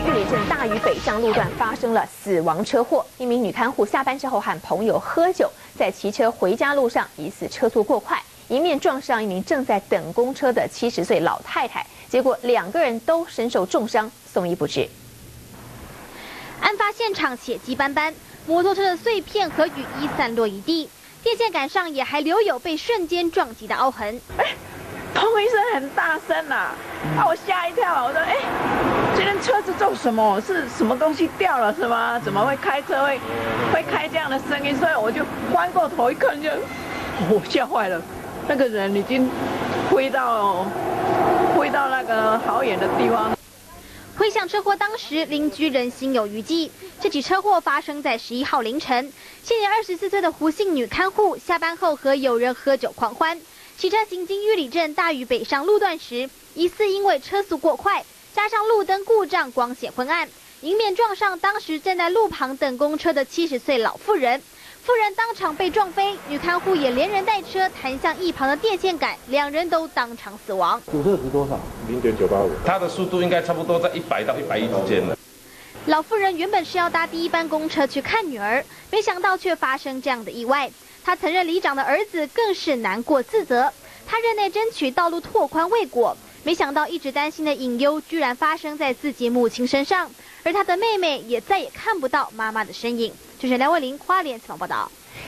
玉里镇大屿北上路段发生了死亡车祸，一名女看护下班之后和朋友喝酒，在骑车回家路上疑似车速过快，迎面撞上一名正在等公车的70岁老太太，结果2个人都身受重伤，送医不治。 案发现场血迹斑斑，摩托车的碎片和雨衣散落一地，电线杆上也还留有被瞬间撞击的凹痕。 砰一声很大声啦，把我吓一跳，我说这辆车子做什么？是什么东西掉了是吗？怎么会开车会开这样的声音？所以我就翻过头一看，我吓坏了，那个人已经飞到那个好远的地方。 回想车祸当时，邻居仍心有余悸。这起车祸发生在11号凌晨，现年24岁的胡姓女看护下班后和友人喝酒狂欢，骑车行经玉里镇大屿北上路段时，疑似因为车速过快，加上路灯故障，光线昏暗，迎面撞上当时站在路旁等公车的70岁老妇人。妇人当场被撞飞，女看护也连人带车弹向一旁的电线杆，2人都当场死亡。 主测值多少？0.985， 它的速度应该差不多在100到110之间的。 老妇人原本是要搭第1班公车去看女儿，没想到却发生这样的意外。她曾任里长的儿子更是难过自责，他任内争取道路拓宽未果，没想到一直担心的隐忧居然发生在自己母亲身上，而他的妹妹也再也看不到妈妈的身影。记者梁慧玲花莲采访报道。